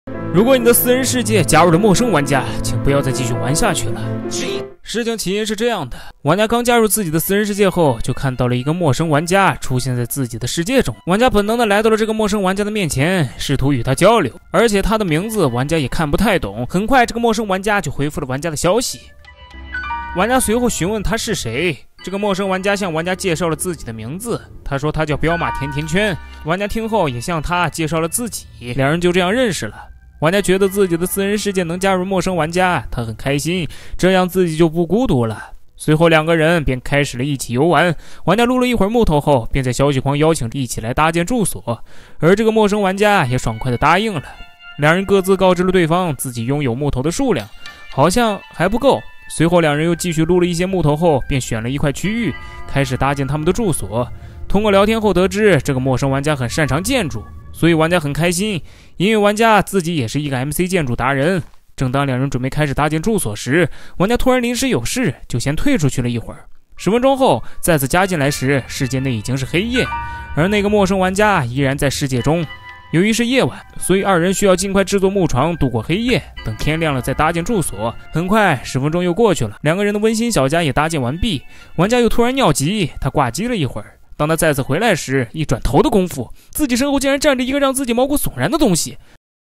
如果你的私人世界加入了陌生玩家，请不要再继续玩下去了。事情起因是这样的，玩家刚加入自己的私人世界后，就看到了一个陌生玩家出现在自己的世界中。玩家本能的来到了这个陌生玩家的面前，试图与他交流，而且他的名字玩家也看不太懂。很快，这个陌生玩家就回复了玩家的消息。玩家随后询问他是谁，这个陌生玩家向玩家介绍了自己的名字，他说他叫彪马甜甜圈。玩家听后也向他介绍了自己，两人就这样认识了。玩家觉得自己的私人世界能加入陌生玩家，他很开心，这样自己就不孤独了。随后两个人便开始了一起游玩。玩家撸了一会儿木头后，便在消息框邀请一起来搭建住所，而这个陌生玩家也爽快地答应了。两人各自告知了对方自己拥有木头的数量，好像还不够。随后两人又继续撸了一些木头后，便选了一块区域开始搭建他们的住所。通过聊天后得知，这个陌生玩家很擅长建筑，所以玩家很开心，因为玩家自己也是一个 MC 建筑达人。正当两人准备开始搭建住所时，玩家突然临时有事，就先退出去了一会儿。10分钟后再次加进来时，世界内已经是黑夜，而那个陌生玩家依然在世界中。由于是夜晚，所以二人需要尽快制作木床度过黑夜，等天亮了再搭建住所。很快10分钟又过去了，两个人的温馨小家也搭建完毕。玩家又突然尿急，他挂机了一会儿。当他再次回来时，一转头的功夫，自己身后竟然站着一个让自己毛骨悚然的东西。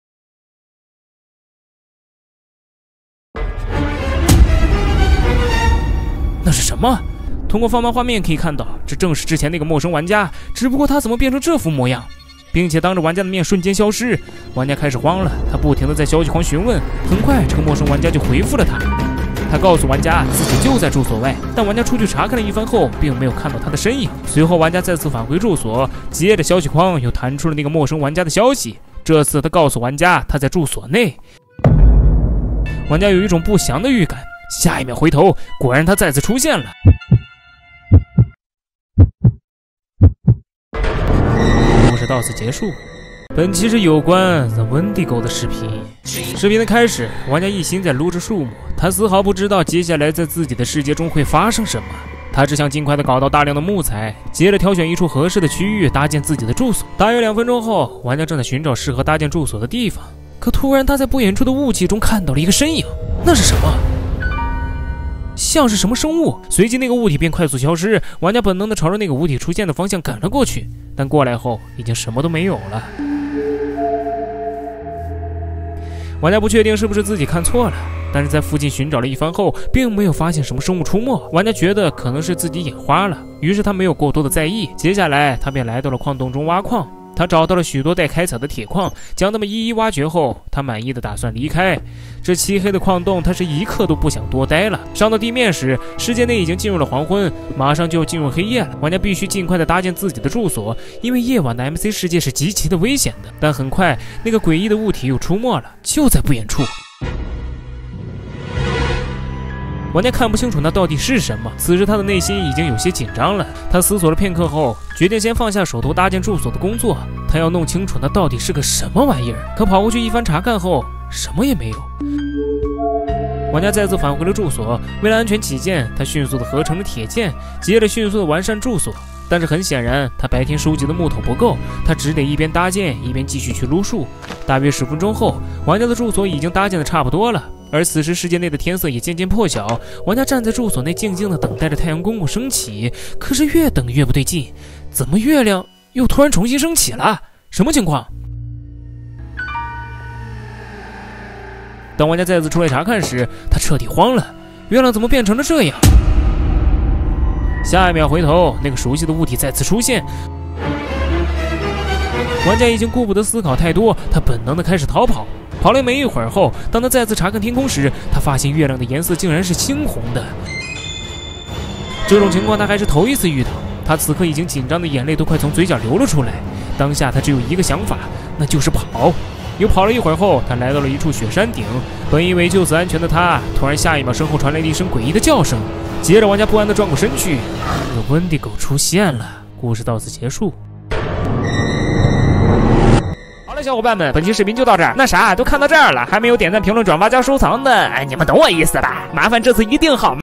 那是什么？通过放慢画面可以看到，这正是之前那个陌生玩家，只不过他怎么变成这副模样，并且当着玩家的面瞬间消失。玩家开始慌了，他不停地在消息框询问。很快这个陌生玩家就回复了他，他告诉玩家自己就在住所外，但玩家出去查看了一番后，并没有看到他的身影。随后玩家再次返回住所，接着消息框又弹出了那个陌生玩家的消息，这次他告诉玩家他在住所内。玩家有一种不祥的预感，下一秒回头，果然他再次出现了。故事到此结束。本期是有关 The Wendigo 的视频。视频的开始，玩家一心在撸着树木，他丝毫不知道接下来在自己的世界中会发生什么。他只想尽快的搞到大量的木材，接着挑选一处合适的区域搭建自己的住所。大约2分钟后，玩家正在寻找适合搭建住所的地方，可突然他在不远处的雾气中看到了一个身影，那是什么？像是什么生物，随即那个物体便快速消失。玩家本能的朝着那个物体出现的方向赶了过去，但过来后已经什么都没有了。玩家不确定是不是自己看错了，但是在附近寻找了一番后，并没有发现什么生物出没。玩家觉得可能是自己眼花了，于是他没有过多的在意。接下来他便来到了矿洞中挖矿，他找到了许多待开采的铁矿，将它们一一挖掘后，他满意的打算离开。这漆黑的矿洞，他是一刻都不想多待了。上到地面时，世界内已经进入了黄昏，马上就要进入黑夜了。玩家必须尽快的搭建自己的住所，因为夜晚的 MC 世界是极其的危险的。但很快，那个诡异的物体又出没了，就在不远处。玩家看不清楚那到底是什么，此时他的内心已经有些紧张了。他思索了片刻后，决定先放下手头搭建住所的工作，他要弄清楚那到底是个什么玩意儿。可跑过去一番查看后，什么也没有。玩家再次返回了住所，为了安全起见，他迅速的合成了铁剑，接着迅速的完善住所。但是很显然，他白天收集的木头不够，他只得一边搭建一边继续去撸树。大约10分钟后，玩家的住所已经搭建的差不多了，而此时世界内的天色也渐渐破晓。玩家站在住所内静静的等待着太阳公公升起，可是越等越不对劲，怎么月亮又突然重新升起了？什么情况？当玩家再次出来查看时，他彻底慌了，月亮怎么变成了这样？下一秒回头，那个熟悉的物体再次出现。玩家已经顾不得思考太多，他本能的开始逃跑。跑了没一会儿后，当他再次查看天空时，他发现月亮的颜色竟然是猩红的。这种情况他还是头一次遇到，他此刻已经紧张的眼泪都快从嘴角流了出来。当下他只有一个想法，那就是跑。又跑了一会儿后，他来到了一处雪山顶。本以为就此安全的他，突然下一秒身后传来了一声诡异的叫声。接着玩家不安地转过身去，那个Wendigo出现了。故事到此结束。好了，小伙伴们，本期视频就到这儿。那啥，都看到这儿了，还没有点赞、评论、转发加收藏的，你们懂我意思吧？麻烦这次一定好。